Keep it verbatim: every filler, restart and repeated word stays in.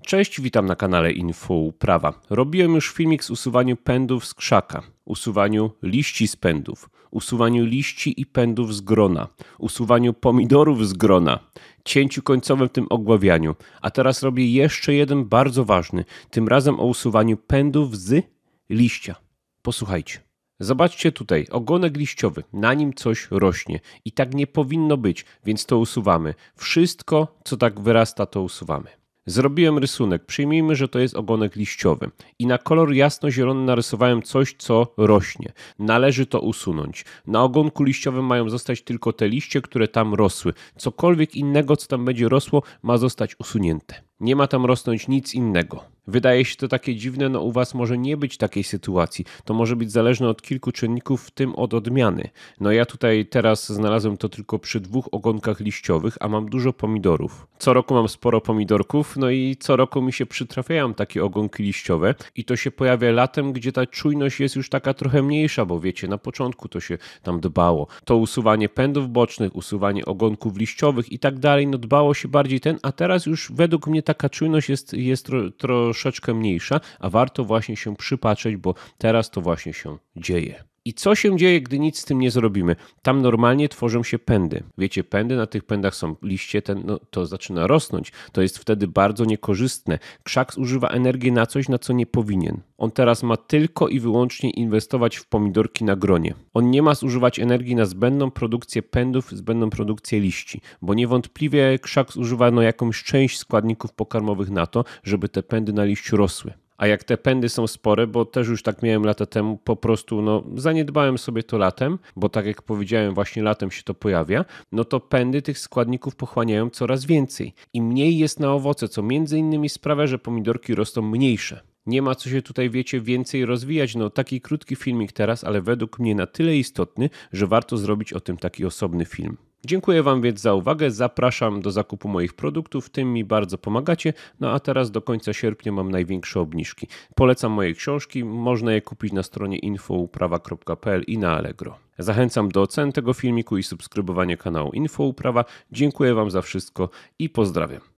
Cześć, witam na kanale Info Uprawa. Robiłem już filmik z usuwaniu pędów z krzaka, usuwaniu liści z pędów, usuwaniu liści i pędów z grona, usuwaniu pomidorów z grona, cięciu końcowym tym ogławianiu. A teraz robię jeszcze jeden bardzo ważny, tym razem o usuwaniu pędów z liścia. Posłuchajcie. Zobaczcie tutaj, ogonek liściowy, na nim coś rośnie i tak nie powinno być, więc to usuwamy. Wszystko, co tak wyrasta, to usuwamy. Zrobiłem rysunek, przyjmijmy, że to jest ogonek liściowy i na kolor jasno-zielony narysowałem coś, co rośnie. Należy to usunąć. Na ogonku liściowym mają zostać tylko te liście, które tam rosły. Cokolwiek innego, co tam będzie rosło, ma zostać usunięte. Nie ma tam rosnąć nic innego. Wydaje się to takie dziwne, no u Was może nie być takiej sytuacji. To może być zależne od kilku czynników, w tym od odmiany. No ja tutaj teraz znalazłem to tylko przy dwóch ogonkach liściowych, a mam dużo pomidorów. Co roku mam sporo pomidorków, no i co roku mi się przytrafiają takie ogonki liściowe i to się pojawia latem, gdzie ta czujność jest już taka trochę mniejsza, bo wiecie, na początku to się tam dbało. To usuwanie pędów bocznych, usuwanie ogonków liściowych i tak dalej, no dbało się bardziej ten, a teraz już według mnie taka czujność jest, jest tro, troszeczkę mniejsza, a warto właśnie się przypatrzeć, bo teraz to właśnie się dzieje. I co się dzieje, gdy nic z tym nie zrobimy? Tam normalnie tworzą się pędy. Wiecie, pędy, na tych pędach są liście, ten, no, to zaczyna rosnąć. To jest wtedy bardzo niekorzystne. Krzak zużywa energię na coś, na co nie powinien. On teraz ma tylko i wyłącznie inwestować w pomidorki na gronie. On nie ma zużywać energii na zbędną produkcję pędów, zbędną produkcję liści, bo niewątpliwie krzak zużywa no, jakąś część składników pokarmowych na to, żeby te pędy na liściu rosły. A jak te pędy są spore, bo też już tak miałem lata temu, po prostu no, zaniedbałem sobie to latem, bo tak jak powiedziałem, właśnie latem się to pojawia, no to pędy tych składników pochłaniają coraz więcej i mniej jest na owoce, co między innymi sprawia, że pomidorki rosną mniejsze. Nie ma co się tutaj, wiecie, więcej rozwijać. No taki krótki filmik teraz, ale według mnie na tyle istotny, że warto zrobić o tym taki osobny film. Dziękuję Wam więc za uwagę, zapraszam do zakupu moich produktów, tym mi bardzo pomagacie, no a teraz do końca sierpnia mam największe obniżki. Polecam moje książki, można je kupić na stronie infouprawa kropka p l i na Allegro. Zachęcam do oceny tego filmiku i subskrybowania kanału Info Uprawa. Dziękuję Wam za wszystko i pozdrawiam.